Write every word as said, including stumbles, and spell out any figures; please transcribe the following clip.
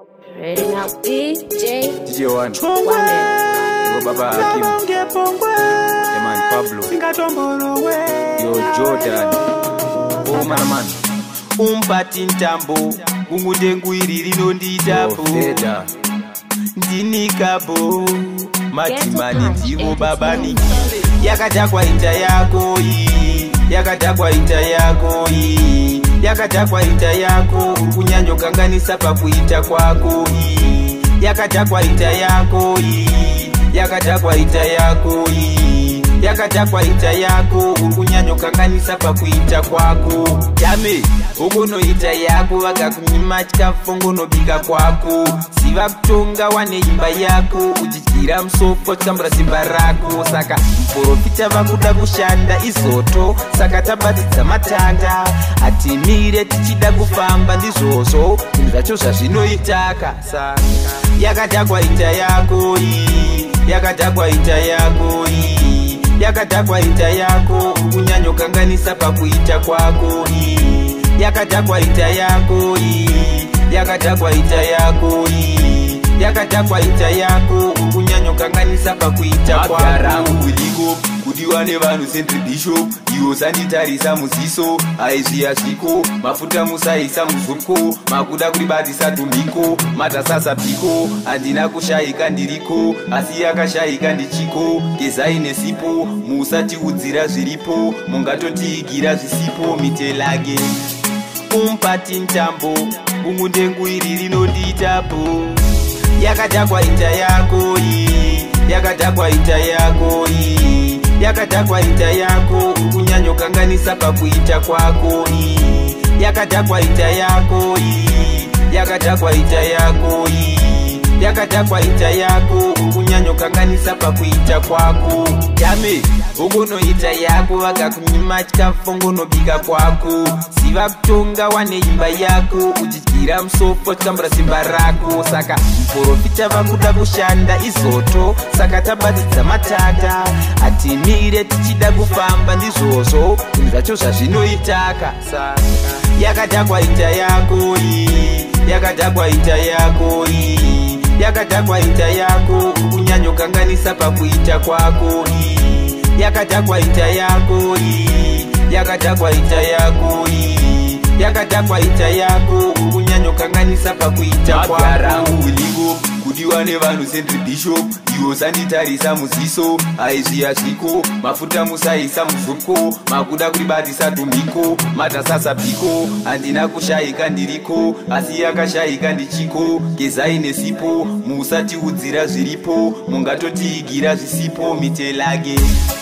Ready now, D J. D J one. One man. Yo, Baba Hakim. Yeah, man, Pablo. Yo, Jordan. Oh, man, man. Umpati ntambo Ungude nguiri rinonditapo Ndinikabo Matimani tivo babani Yakatakwa ita yako ii Yakatakwa ita yako ii Yakatakwa ita yako Kunyanyo kanganisa pa kuita kwako ii Yakatakwa ita yako ii Yakatakwa ita yako ii Yakatakwa ita yako Kunyanyo kanganisa pa kuita kwako Jame Ugono ita yako wakakunyima chikafongo nobika kwako Siva kutonga wane imba yako Ujichira msofo chikambura simba rako Saka mporofita vakuda kushanda isoto Saka tabatidza matanda Atimire tichida kufamba ndizozo Ndizvachoza zvinoitaka Saka Yakatakwa ita yako ii Yakatakwa ita yako ii Yakatakwa ita yako Kunyanyo kanganisa pakuita kwako ii Yakatakwa ita yako ii Yakatakwa ita yako ii Yakatakwa ita yako Kunyanyo kanganisa pakuita kwako Magarangu kuliko Kudiwa nevanu Central Bishop Iwo sanditarisa muziso Aizia zviko Mafuta musaisa muzuko Makuda kuribatisa tumbiko Matasasa piko Andina kushaika ndiriko Asi yakashaika ndichiko Gezai nesipo Musati udzira zviripo Mungatotiigira zvisipo Mitelage Umpati ntambo Ungunde nguiri rinonditapo Yakatakwa ita yako ii Yakatakwa ita yako ii Yakatakwa ita yako Kunyanyo kanganisa pakuita kwako ii Yakatakwa ita yako ii Yakatakwa ita yako ii Yakatakwa ita yako Kunyanyo kanganisa pakuita kwako Jame Ugono ita yako wakakunyima chikafongo nobika kwako Siva kutonga wane imba yako Ujichira msofo chikambura simba rako Saka mporofita vakuda kushanda isoto Saka tabatidza matata Atimire tichida kufamba ndizozo Ndizvachoza zvinoitaka Saka Yakatakwa ita yako ii Yakatakwa ita yako ii Yakatakwa ita yako Kunyanyo kanganisa pakuita kwako ii Yakatakwa ita yako ii Yakatakwa ita yako ii Yakatakwa ita yako Kunyanyo kanganisa pakuita kwako Magarangu kuliko Kudiwa nevanu Central Bishop Iwo sanditarisa muziso Aizia zviko Mafuta musaisa muzuko Makuda kuribatisa tumbiko Matasasa piko Andina kushaika ndiriko Asi yakashaika ndichiko Gezai nesipo Musati udzira zviripo Mungatotiigira zvisipo Mitelage